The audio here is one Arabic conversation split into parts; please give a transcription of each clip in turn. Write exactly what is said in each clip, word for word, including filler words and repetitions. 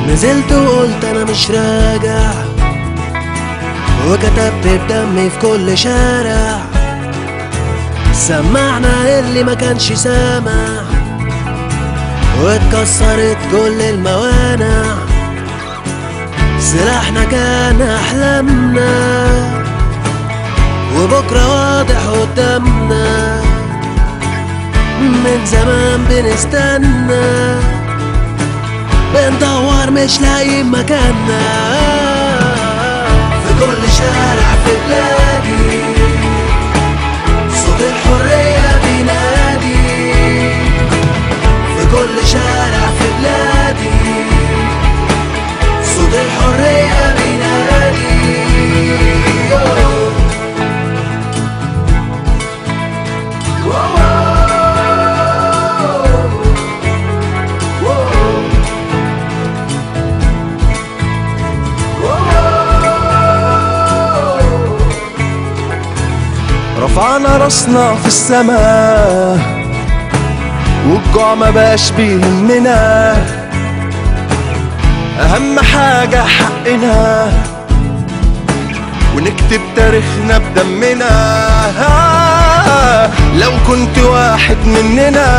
نزلت وقلت انا مش راجع، وكتبت بدمي في كل شارع، سمعنا اللي ما كانش سامع، واتكسرت كل الموانع. سلاحنا كان احلامنا، وبكرة واضح قدامنا، من زمان بنستنى، بندور مش لاقيين مكاننا. في كل شارع في بلادي صوت الحرية بينادي، في كل شارع في بلادي صوت الحرية بينادي. رفعنا راسنا في السماء، والجوع ما بقاش بيهمنا، اهم حاجة حقنا، ونكتب تاريخنا بدمنا. لو كنت واحد مننا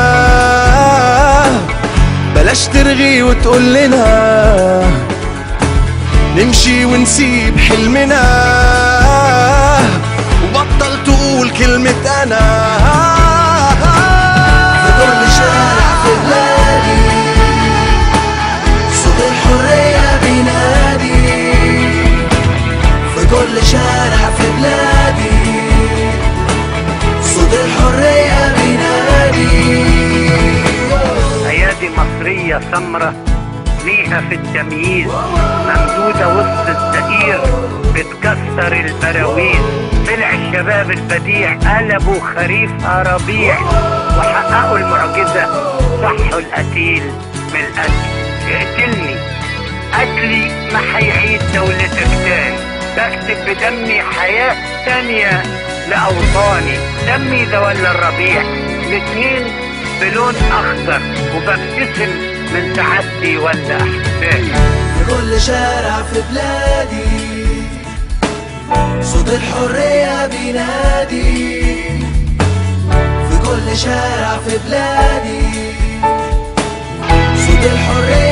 بلاش ترغي وتقول لنا نمشي ونسيب حلمنا، وبطل تقول كلمة أنا. في كل شارع في بلادي صوت الحرية بينادي، في كل شارع في بلادي صوت الحرية بينادي. أيادي مصرية سمرة ليها في التمييز، ممدودة وسط الزئير بتكسر البراويز. طلع الشباب البديع قلبوا خريفها ربيع، وحققوا المعجزة صحوا القتيل من القتل. اقتلني قتلي ما هيعيد دولتك تاني، بكتب بدمي حياة تانية لأوطاني. دمي ده ولا الربيع الاتنين بلون أخضر، وببتسم من تعدي ولا أحزاني. في كل شارع في بلادي صوت الحرية بينادي، في كل شارع في بلادي صوت الحرية